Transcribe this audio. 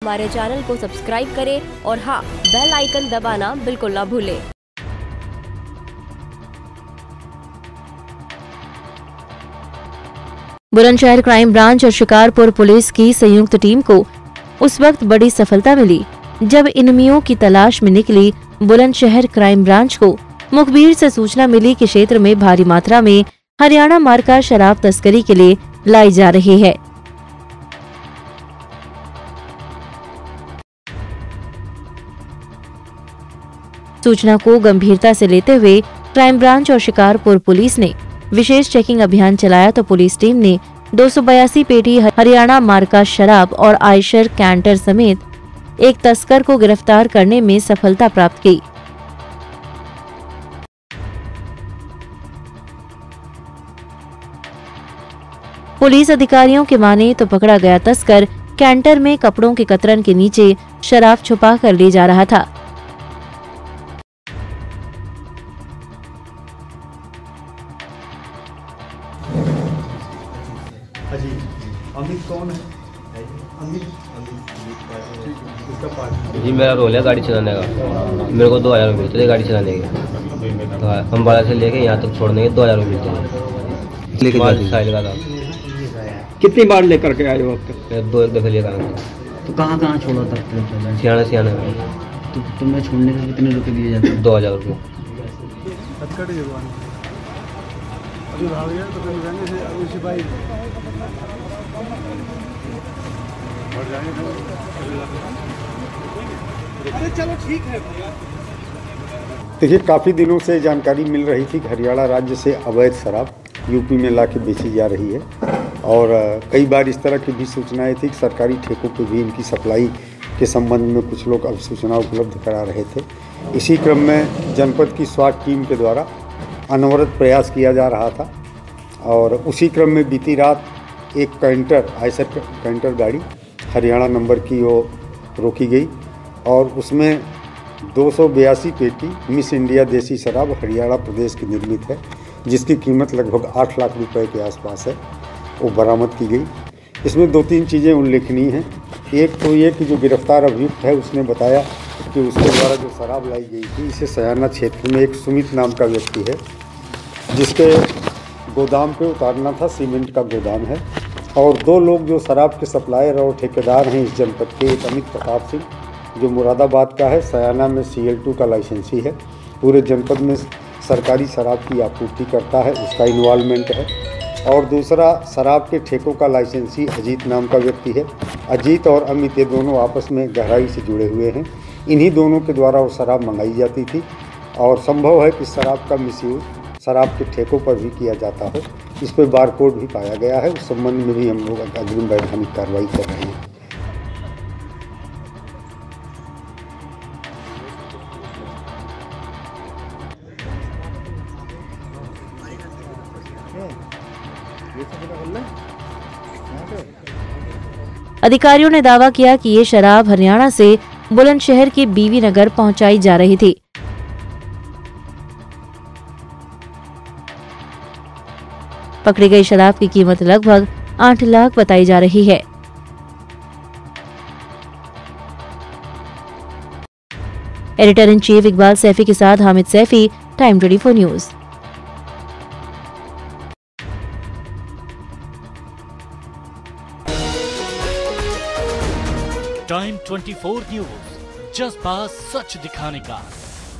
हमारे चैनल को सब्सक्राइब करें और हाँ, बेल आइकन दबाना बिल्कुल ना भूलें। बुलंदशहर क्राइम ब्रांच और शिकारपुर पुलिस की संयुक्त टीम को उस वक्त बड़ी सफलता मिली जब इनमियों की तलाश में निकली बुलंदशहर क्राइम ब्रांच को मुखबिर से सूचना मिली कि क्षेत्र में भारी मात्रा में हरियाणा मार्का शराब तस्करी के लिए लाई जा रही है। सूचना को गंभीरता से लेते हुए क्राइम ब्रांच और शिकारपुर पुलिस ने विशेष चेकिंग अभियान चलाया तो पुलिस टीम ने 282 पेटी हरियाणा मार्का शराब और आयशर कैंटर समेत एक तस्कर को गिरफ्तार करने में सफलता प्राप्त की। पुलिस अधिकारियों के माने तो पकड़ा गया तस्कर कैंटर में कपड़ों के कतरन के नीचे शराब छुपा कर ले जा रहा था। अमित कौन है? अमित जी मेरा रोल है गाड़ी चलाने का। मेरे को 2000 रुपये मिलते थे गाड़ी चलाने के। तो अम्बाला से लेके यहाँ तक छोड़ने के 2000 रुपये मिलते थे। साइड का था। कितनी बार लेकर के आए हो अब तक? 2 दफे लेकर आया। तो कहाँ कहाँ छोड़ा था? सियाना में। तो तुम्हें छोड़ने के कितने रुपए दिए जाते हैं? 2000 रुपये। चलो ठीक है। देखिए, काफ़ी दिनों से जानकारी मिल रही थी कि हरियाणा राज्य से अवैध शराब यूपी में लाके बेची जा रही है और कई बार इस तरह की भी सूचनाएं थी कि सरकारी ठेकों पे भी इनकी सप्लाई के संबंध में कुछ लोग अब सूचना उपलब्ध करा रहे थे। इसी क्रम में जनपद की स्वाट टीम के द्वारा अनवरत प्रयास किया जा रहा था और उसी क्रम में बीती रात एक कैंटर आयशर कैंटर गाड़ी हरियाणा नंबर की वो रोकी गई और उसमें 282 पेटी मिस इंडिया देसी शराब हरियाणा प्रदेश की निर्मित है, जिसकी कीमत लगभग 8 लाख रुपए के आसपास है, वो बरामद की गई। इसमें 2-3 चीज़ें उल्लेखनीय हैं। एक तो ये कि जो गिरफ्तार अभियुक्त है उसने बताया कि उसके द्वारा जो शराब लाई गई थी इसे सयाना क्षेत्र में एक सुमित नाम का व्यक्ति है जिसके गोदाम पे उतारना था, सीमेंट का गोदाम है, और 2 लोग जो शराब के सप्लायर और ठेकेदार हैं इस जनपद के, एक अमित प्रताप सिंह जो मुरादाबाद का है, सयाना में CL2 का लाइसेंसी है, पूरे जनपद में सरकारी शराब की आपूर्ति करता है, उसका इन्वॉल्वमेंट है, और दूसरा शराब के ठेकों का लाइसेंसी अजीत नाम का व्यक्ति है। अजीत और अमित ये दोनों आपस में गहराई से जुड़े हुए हैं। इन्हीं दोनों के द्वारा वो शराब मंगाई जाती थी और संभव है कि शराब का मिसयूज शराब के ठेकों पर भी किया जाता हो। इस पर बारकोड भी पाया गया है। उस संबंध में भी हम लोग अग्रिम वैधानिक कार्रवाई कर रहे हैं। अधिकारियों ने दावा किया कि ये शराब हरियाणा से बुलंदशहर के बीवी नगर पहुंचाई जा रही थी। पकड़ी गई शराब की कीमत लगभग 8 लाख बताई जा रही है। Editor in chief Iqbal Saifi के साथ Hamid Saifi, Time 24 News. Time 24 News, जज्बा सच दिखाने का।